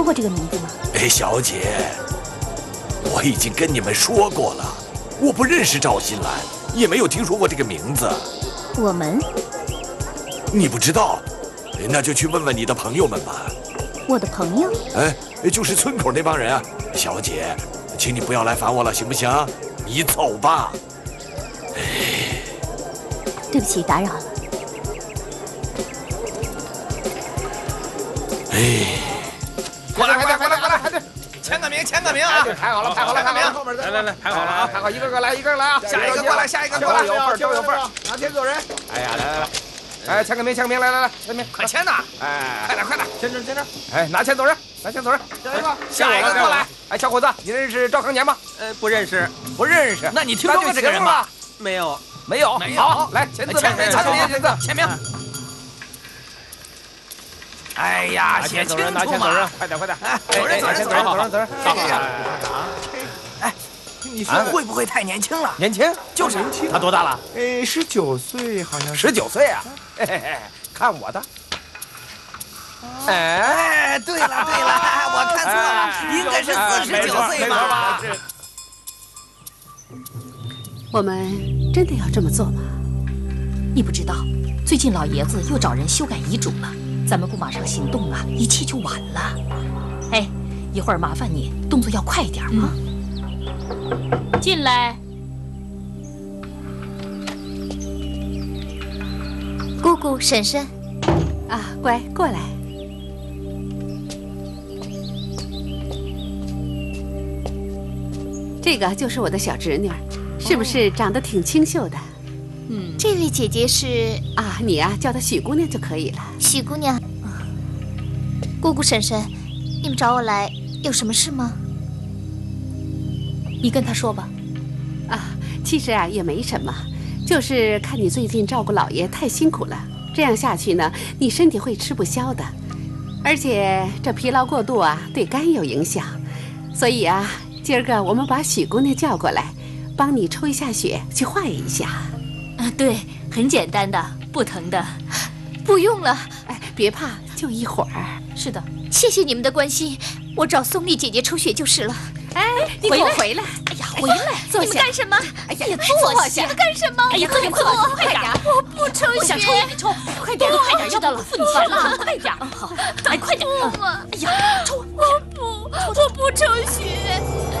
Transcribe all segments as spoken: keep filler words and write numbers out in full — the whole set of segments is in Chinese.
说过这个名字吗？ 哎，小姐，我已经跟你们说过了，我不认识赵新兰，也没有听说过这个名字。 我们？ 你不知道？那就去问问你的朋友们吧。 我的朋友？ 哎，就是村口那帮人啊。小姐，请你不要来烦我了，行不行？你走吧。哎， 对不起，打扰了。 哎， 过来，过来，过来，过来，排队，签个名，签个名啊！排好了，排好了，排名，后面来来来，排好了啊，排好，一个个来，一个个来啊！下一个过来，下一个过来，有份都有份，拿签走人。哎呀，来来来，哎，签个名，签个名，来来来，签名，快签呐！哎，快点，快点，签这，签这。哎，拿签走人，拿签走人。下一个，下一个过来。哎，小伙子，你认识赵康年吗？ 呃，不认识， 不认识。 那你听说过这个人吗？没有， 没有，没有。好，来签字，签名，签名，签字，签名。哎呀，写清楚嘛！快点，快点！哎，走人，走人，走人，走人，走人！哎，你说会不会太年轻了？年轻，就是年轻。他多大了？ 哎，十九岁，好像十九岁啊！嘿嘿嘿，看我的！哎，对了对了，我看错了，应该是四十九岁吧？ 我们真的要这么做吗？ 你不知道，最近老爷子又找人修改遗嘱了。咱们不马上行动啊，一切就晚了。哎，一会儿麻烦你动作要快点啊！嗯、进来， 姑姑、婶婶， 啊，乖，过来。这个就是我的小侄女，是不是长得挺清秀的？ 嗯，这位姐姐是啊，你呀、啊、叫她许姑娘就可以了。 许姑娘，姑姑、婶婶，你们找我来有什么事吗？ 你跟她说吧。 啊，其实啊也没什么，就是看你最近照顾老爷太辛苦了，这样下去呢，你身体会吃不消的，而且这疲劳过度啊，对肝有影响，所以啊，今儿个我们把许姑娘叫过来，帮你抽一下血，去化验一下。 啊，对，很简单的，不疼的， 不用了。 哎，别怕，就一会儿。 是的， 谢谢你们的关心，我找宋丽姐姐抽血就是了。 哎，你给我回来！ 哎呀，回来！ 坐下。 你们干什么？ 哎呀， 坐下！你们干什么？ 哎呀，快点，快点，快点！ 我不抽血。 我想抽也得抽，快点，快点！知道了，付你钱了，快点！好，哎，快点！ 不嘛！ 哎呀，抽！ 我不，我不抽血。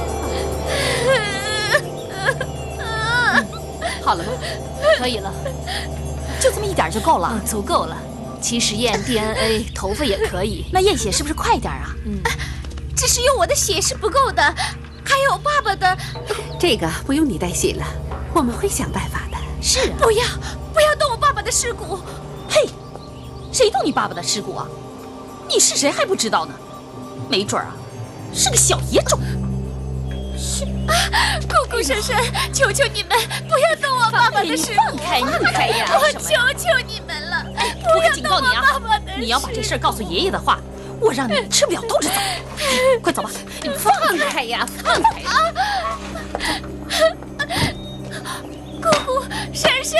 好了吗？可以了，就这么一点就够了，嗯，足够了。其实验 D N A， 头发也可以。那验血是不是快点啊？嗯， 只是用我的血是不够的，还有爸爸的。 这个不用你担心了，我们会想办法的。 是啊， 不要，不要动我爸爸的尸骨。 嘿，谁动你爸爸的尸骨啊？你是谁还不知道呢？没准啊，是个小野种。 是，姑姑、婶婶，求求你们不要动我爸爸的尸骨！ 放开，放开呀！ 我求求你们了！ 哎，我可警告你啊，你要把这事告诉爷爷的话，我让你吃不了兜着走。快走吧！ 你放开呀，放开！ 姑姑、婶婶，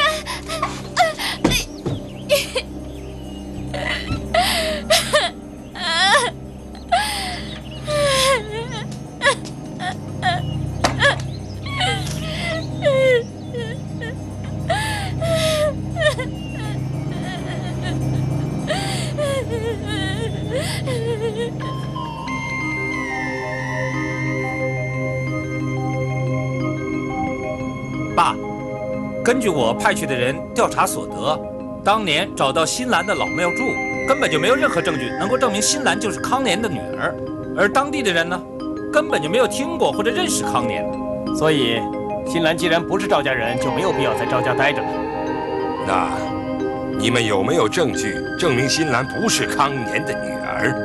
爸，根据我派去的人调查所得，当年找到新兰的老庙祝，根本就没有任何证据能够证明新兰就是康年的女儿，而当地的人呢，根本就没有听过或者认识康年， 所以新兰既然不是赵家人，就没有必要在赵家待着了。 那你们有没有证据证明新兰不是康年的女儿？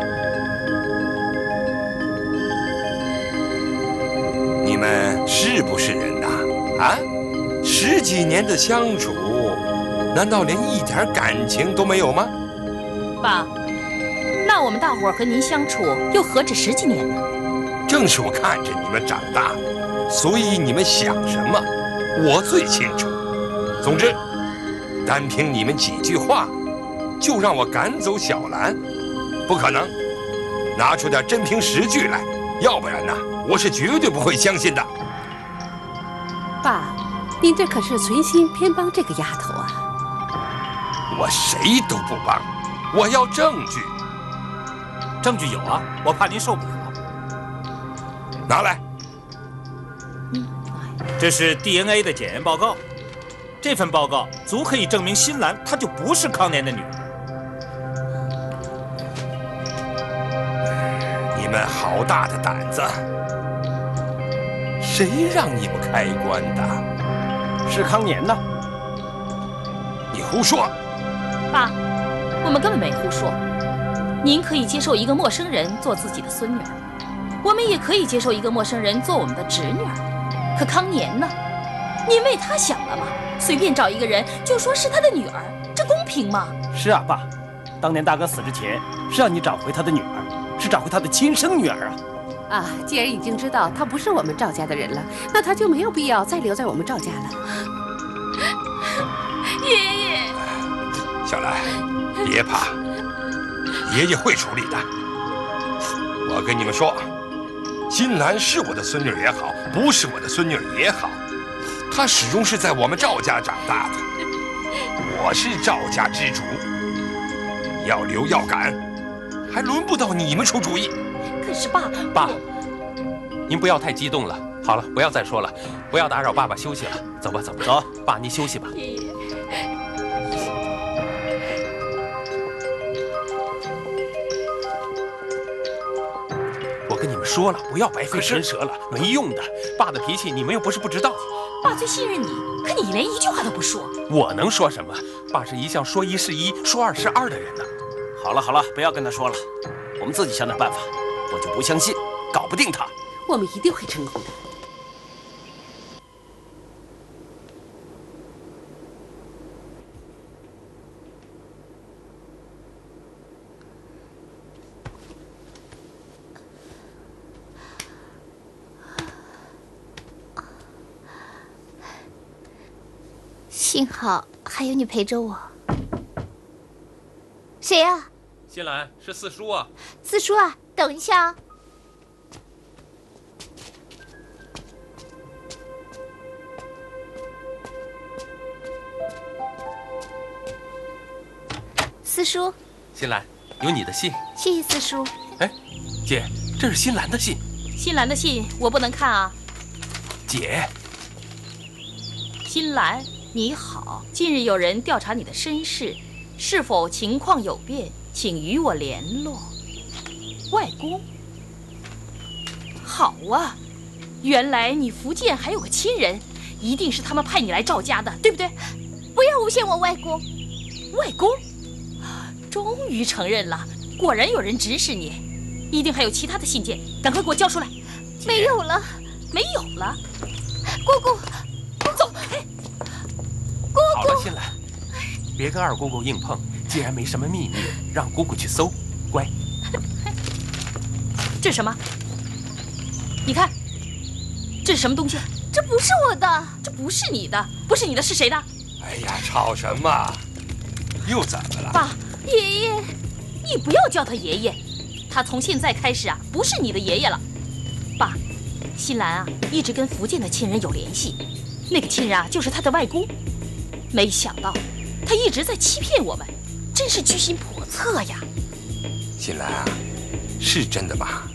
你们是不是人呐？啊，十几年的相处，难道连一点感情都没有吗？ 爸，那我们大伙儿和您相处又何止十几年呢？ 正是我看着你们长大，所以你们想什么，我最清楚。总之，单凭你们几句话，就让我赶走小兰，不可能。 拿出点真凭实据来，要不然呢，我是绝对不会相信的。 爸，您这可是存心偏帮这个丫头啊！ 我谁都不帮，我要证据。 证据有啊，我怕您受不了。 拿来。 这是 D N A 的检验报告，这份报告足可以证明新兰她就不是康年的女儿。 你们好大的胆子！谁让你们开棺的？ 是康年呢？ 你胡说！ 爸，我们根本没胡说。您可以接受一个陌生人做自己的孙女儿，我们也可以接受一个陌生人做我们的侄女儿。可康年呢？您为他想了吗？随便找一个人就说是他的女儿，这公平吗？ 是啊，爸，当年大哥死之前是让你找回他的女儿，是找回他的亲生女儿啊。 啊，既然已经知道他不是我们赵家的人了，那他就没有必要再留在我们赵家了。 爷爷， 小兰，别怕，爷爷会处理的。我跟你们说，新兰是我的孙女也好，不是我的孙女也好，她始终是在我们赵家长大的。我是赵家之主，要留要赶，还轮不到你们出主意。 可是爸， 爸，您不要太激动了。好了，不要再说了，不要打扰爸爸休息了。走吧，走吧，走，爸，您休息吧。 爷爷， 我跟你们说了，不要白费唇舌了，没用的。爸的脾气你们又不是不知道。 爸最信任你，可你连一句话都不说。 我能说什么？爸是一向说一是一，说二是二的人呢。 好了好了，不要跟他说了，我们自己想点办法。我就不相信，搞不定他。 我们一定会成功的。 幸好还有你陪着我。谁呀？ 新兰，是四叔啊。 四叔啊，等一下啊。四叔， 新兰，有你的信。 谢谢四叔。 哎，姐，这是新兰的信。 新兰的信我不能看啊。 姐， 新兰，你好，近日有人调查你的身世，是否情况有变，请与我联络。外公，好啊，原来你福建还有个亲人，一定是他们派你来赵家的，对不对？ 不要诬陷我外公。 外公，终于承认了，果然有人指使你，一定还有其他的信件，赶快给我交出来。 没有了， 没有了。 姑姑， 走开。 姑姑， 好了，新兰，别跟二姑姑硬碰。既然没什么秘密，让姑姑去搜，乖。 这是什么？你看，这是什么东西？ 这不是我的， 这不是你的，不是你的是谁的？ 哎呀，吵什么？又怎么了？ 爸， 爷爷， 你不要叫他爷爷，他从现在开始啊，不是你的爷爷了。爸，新兰啊，一直跟福建的亲人有联系，那个亲人啊，就是他的外公。没想到，他一直在欺骗我们，真是居心叵测呀。 新兰啊，是真的吗？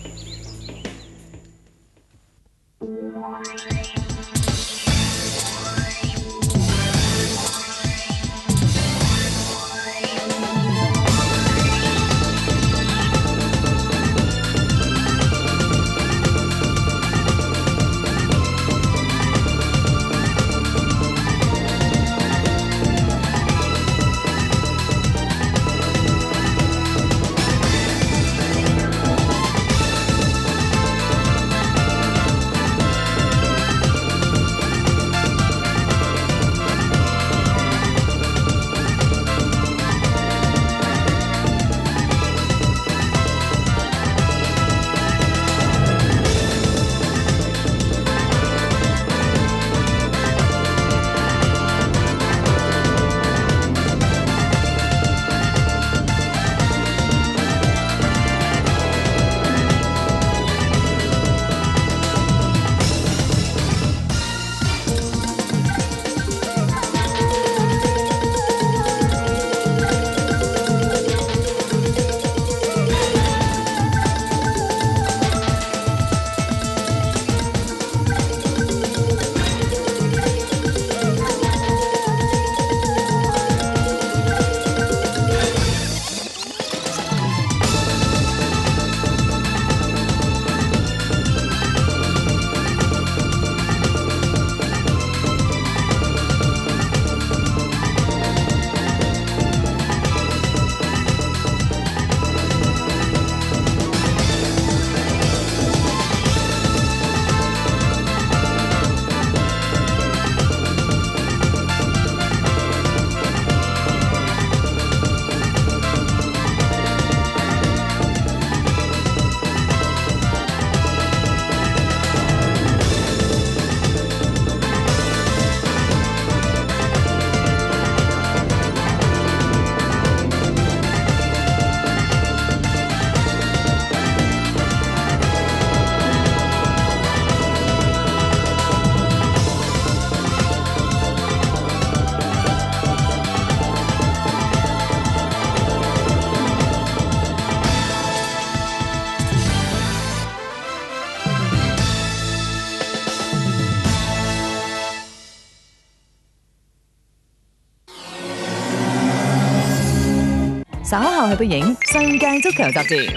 稍後係背影《世界足球雜誌》。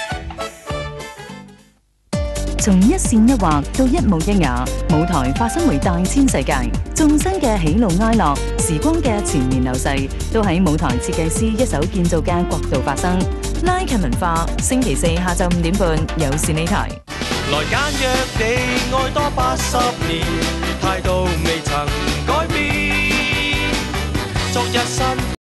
從一線一畫到一模一樣，舞台化身為大千世界，眾生嘅喜怒哀樂，時光嘅前面流逝，都喺舞台設計師一手建造嘅國度發生。拉近文化，星期四下晝五點半有線呢台。 來簡約地愛多八十年，態度未曾改變，昨日新。